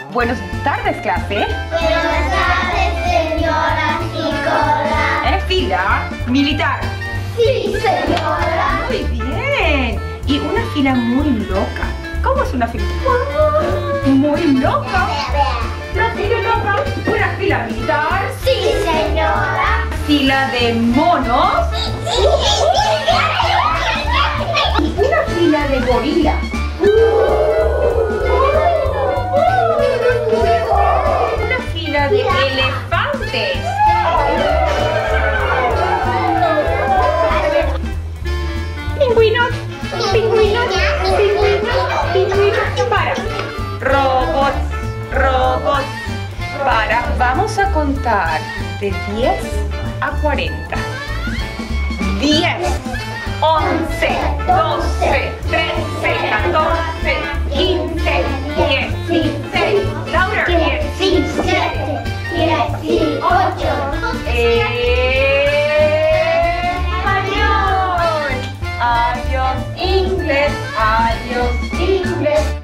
Buenas tardes, clase. Buenas tardes, señora Sykora. ¿En fila militar? Sí, señora. Muy bien. Y una fila muy loca. ¿Cómo es una fila? Muy loca. La fila loca. Una fila militar. Sí, señora. Fila de monos. Y una fila de gorila. Una fila de elefantes. Pingüinos, pingüinos, pingüinos, pingüinos. Para. Robots, robots. Para. Vamos a contar de 10 a 40. 10, 11, 12, 13, 14, 15, 16. Louder. 17, 18. Adiós. Adiós inglés. Adiós inglés.